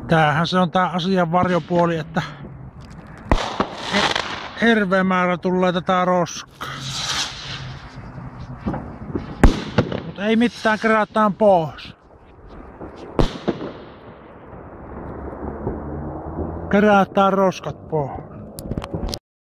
Tämähän se on tää asian varjopuoli, että hirveä määrä tulee tätä roskaa. Mut ei mitään, kerätään pois. Kerätään roskat pois.